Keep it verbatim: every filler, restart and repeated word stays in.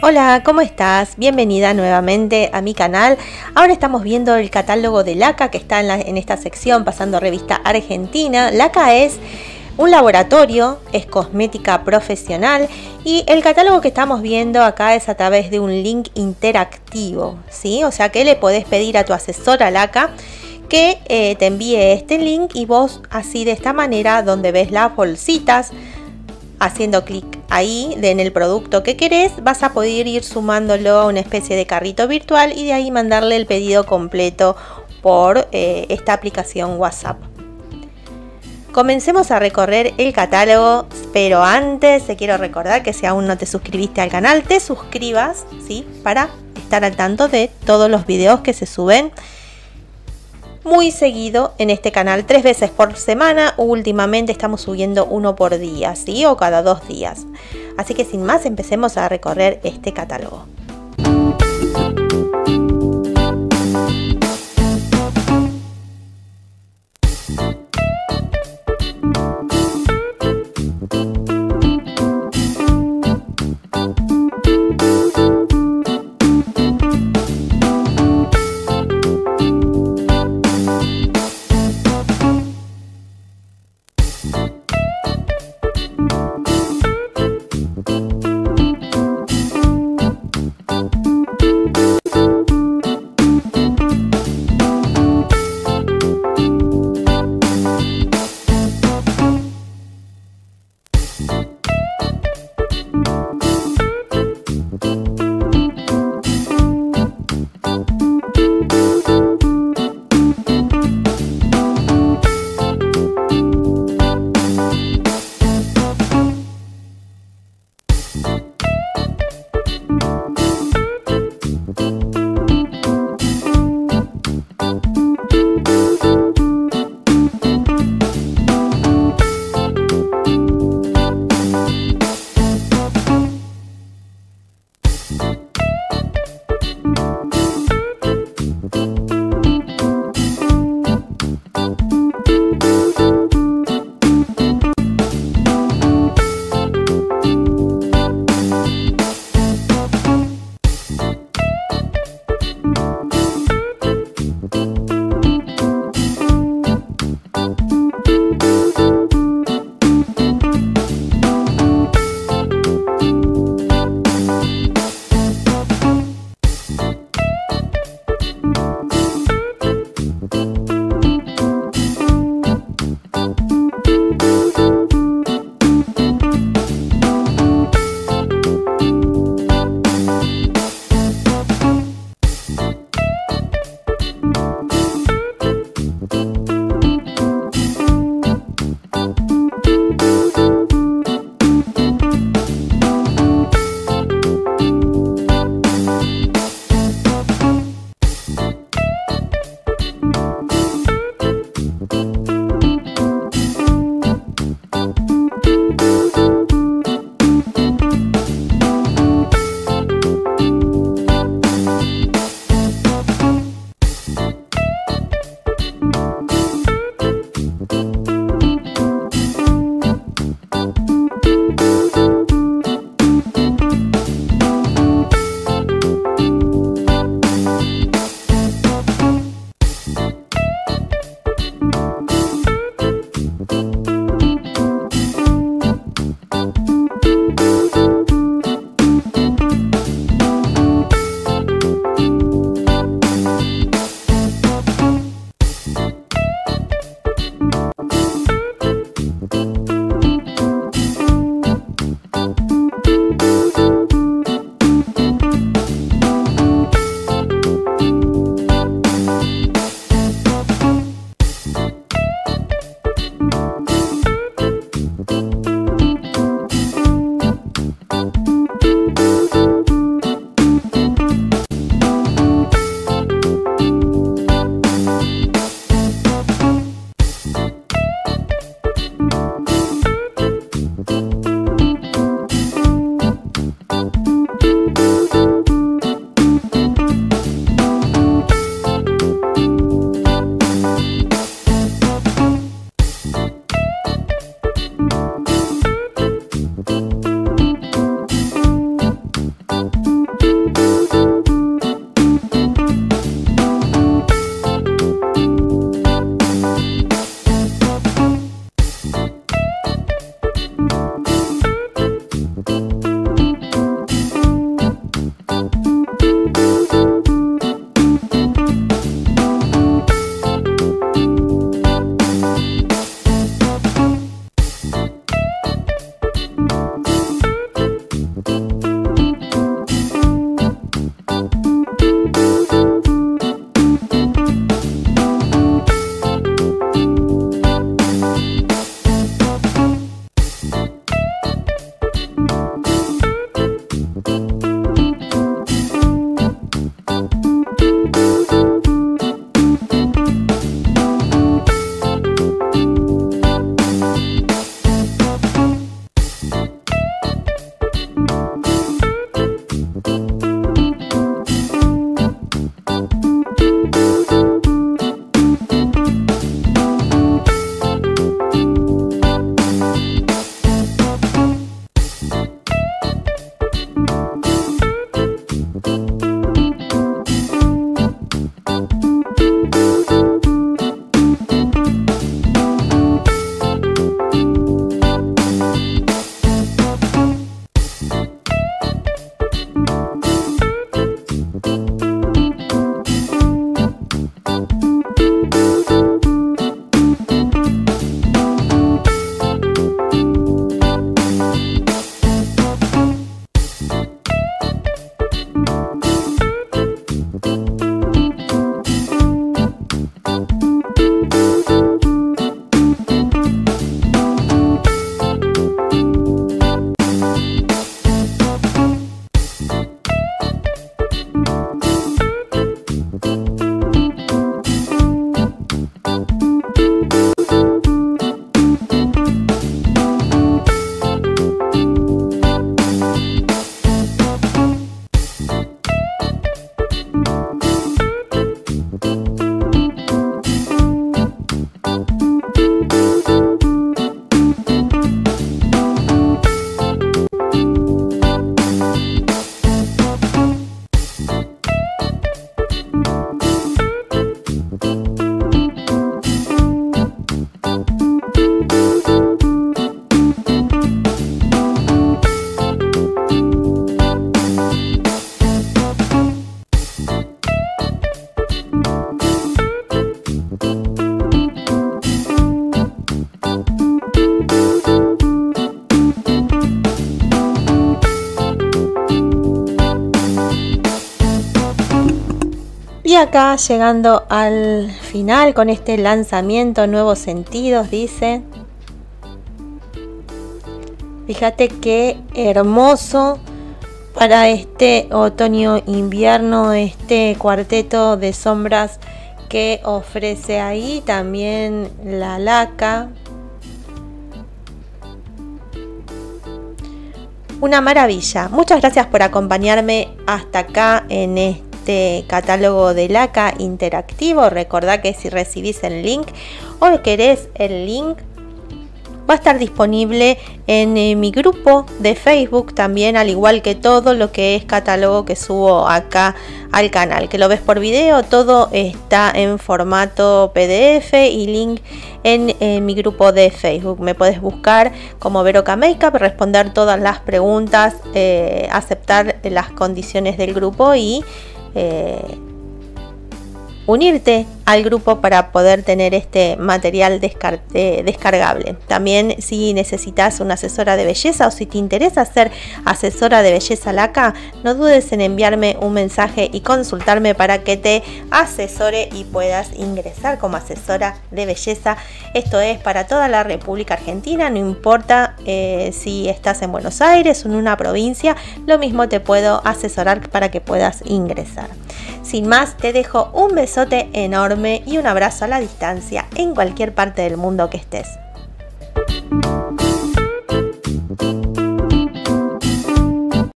Hola, ¿cómo estás? Bienvenida nuevamente a mi canal. Ahora estamos viendo el catálogo de Laca que está en, la, en esta sección pasando revista argentina. Laca es un laboratorio, es cosmética profesional y el catálogo que estamos viendo acá es a través de un link interactivo, ¿sí? O sea que le podés pedir a tu asesora Laca que eh, te envíe este link y vos así de esta manera donde ves las bolsitas, haciendo clic ahí en el producto que querés, vas a poder ir sumándolo a una especie de carrito virtual y de ahí mandarle el pedido completo por eh, esta aplicación WhatsApp. Comencemos a recorrer el catálogo, pero antes te quiero recordar que si aún no te suscribiste al canal, te suscribas, ¿sí? Para estar al tanto de todos los videos que se suben muy seguido en este canal, tres veces por semana. Últimamente estamos subiendo uno por día, ¿sí? O cada dos días. Así que sin más, empecemos a recorrer este catálogo. Y acá llegando al final con este lanzamiento, nuevos sentidos, dice. Fíjate qué hermoso para este otoño-invierno, este cuarteto de sombras que ofrece ahí también la laca. Una maravilla. Muchas gracias por acompañarme hasta acá en este catálogo de laca interactivo. Recordá que si recibís el link o querés el link, va a estar disponible en eh, mi grupo de Facebook también, al igual que todo lo que es catálogo que subo acá al canal, que lo ves por video. Todo está en formato P D F y link en, en mi grupo de Facebook. Me puedes buscar como Veroca Makeup, responder todas las preguntas, eh, aceptar las condiciones del grupo y eh, unirte al grupo para poder tener este material descar eh, descargable. También si necesitas una asesora de belleza o si te interesa ser asesora de belleza laca, no dudes en enviarme un mensaje y consultarme para que te asesore y puedas ingresar como asesora de belleza. Esto es para toda la República Argentina, no importa eh, si estás en Buenos Aires o en una provincia, lo mismo te puedo asesorar para que puedas ingresar. Sin más, te dejo un besote enorme y un abrazo a la distancia en cualquier parte del mundo que estés.